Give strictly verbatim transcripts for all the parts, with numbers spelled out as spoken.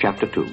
chapter two.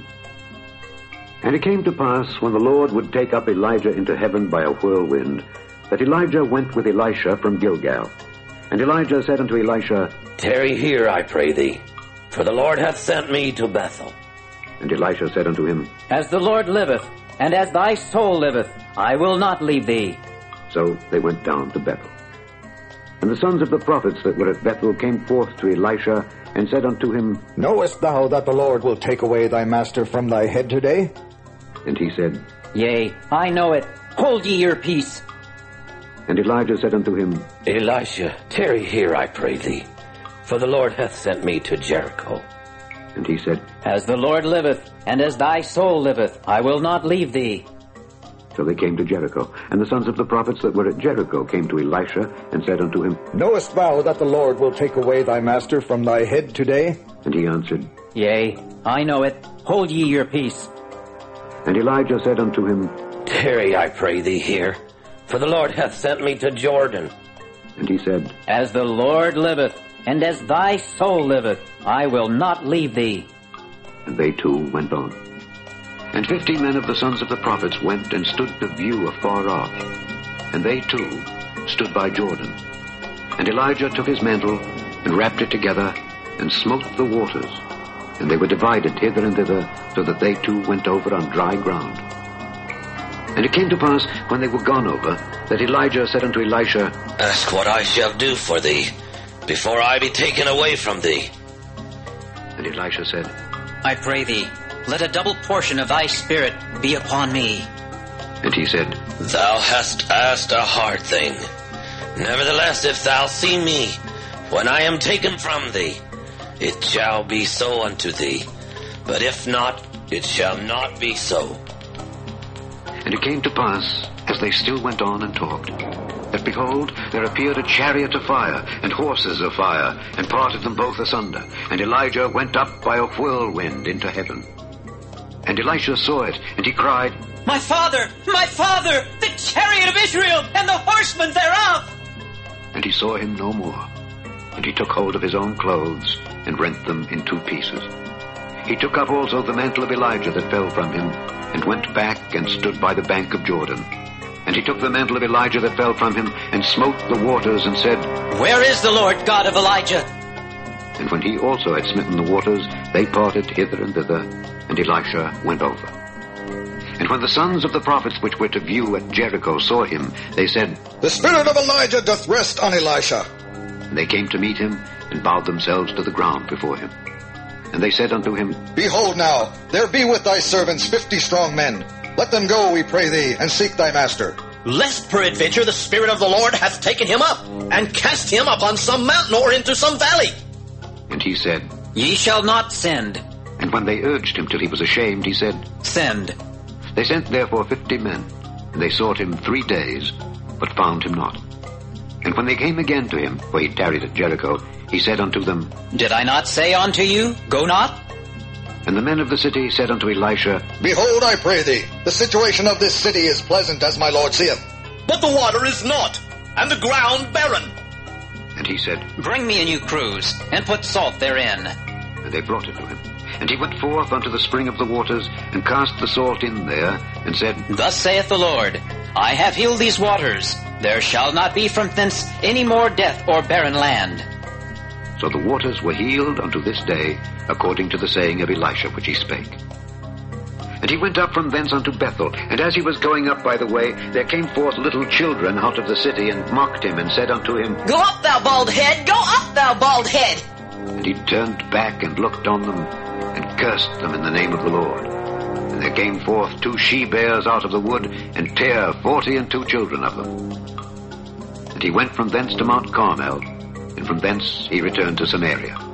And it came to pass, when the Lord would take up Elijah into heaven by a whirlwind, that Elijah went with Elisha from Gilgal. And Elijah said unto Elisha, Tarry here, I pray thee, for the Lord hath sent me to Bethel. And Elisha said unto him, As the Lord liveth, and as thy soul liveth, I will not leave thee. So they went down to Bethel. And the sons of the prophets that were at Bethel came forth to Elisha, and said unto him, Knowest thou that the Lord will take away thy master from thy head today? And he said, Yea, I know it. Hold ye your peace. And Elijah said unto him, Elisha, tarry here, I pray thee, for the Lord hath sent me to Jericho. And he said, As the Lord liveth, and as thy soul liveth, I will not leave thee. So they came to Jericho. And the sons of the prophets that were at Jericho came to Elisha, and said unto him, Knowest thou that the Lord will take away thy master from thy head today? And he answered, Yea, I know it. Hold ye your peace. And Elijah said unto him, Tarry, I pray thee here, for the Lord hath sent me to Jordan. And he said, As the Lord liveth, and as thy soul liveth, I will not leave thee. And they too went on. And fifty men of the sons of the prophets went and stood to view afar off. And they too stood by Jordan. And Elijah took his mantle, and wrapped it together, and smote the waters. And they were divided hither and thither, so that they too went over on dry ground. And it came to pass, when they were gone over, that Elijah said unto Elisha, Ask what I shall do for thee, before I be taken away from thee. And Elisha said, I pray thee, let a double portion of thy spirit be upon me. And he said, Thou hast asked a hard thing. Nevertheless, if thou see me, when I am taken from thee, it shall be so unto thee. But if not, it shall not be so. And it came to pass, as they still went on and talked, that behold, there appeared a chariot of fire, and horses of fire, and parted them both asunder. And Elijah went up by a whirlwind into heaven. And Elisha saw it, and he cried, My father, my father, the chariot of Israel, and the horsemen thereof! And he saw him no more. And he took hold of his own clothes, and rent them in two pieces. He took up also the mantle of Elijah that fell from him, and went back and stood by the bank of Jordan. And he took the mantle of Elijah that fell from him, and smote the waters, and said, Where is the Lord God of Elijah? And when he also had smitten the waters, they parted hither and thither, and Elisha went over. And when the sons of the prophets which were to view at Jericho saw him, they said, The spirit of Elijah doth rest on Elisha. And they came to meet him, and bowed themselves to the ground before him. And they said unto him, Behold now, there be with thy servants fifty strong men. Let them go, we pray thee, and seek thy master. Lest peradventure the Spirit of the Lord hath taken him up, and cast him upon some mountain or into some valley. And he said, Ye shall not send. And when they urged him till he was ashamed, he said, Send. They sent therefore fifty men, and they sought him three days, but found him not. And when they came again to him, for he tarried at Jericho, he said unto them, Did I not say unto you, Go not? And the men of the city said unto Elisha, Behold, I pray thee, the situation of this city is pleasant, as my Lord seeth. But the water is not, and the ground barren. And he said, Bring me a new cruse, and put salt therein. And they brought it to him. And he went forth unto the spring of the waters, and cast the salt in there, and said, Thus saith the Lord, I have healed these waters. There shall not be from thence any more death or barren land. So the waters were healed unto this day, according to the saying of Elisha which he spake. And he went up from thence unto Bethel, and as he was going up by the way, there came forth little children out of the city, and mocked him, and said unto him, Go up, thou bald head! Go up, thou bald head! And he turned back and looked on them, and cursed them in the name of the Lord. And there came forth two she-bears out of the wood, and tare forty and two children of them. And he went from thence to Mount Carmel, and from thence he returned to Samaria.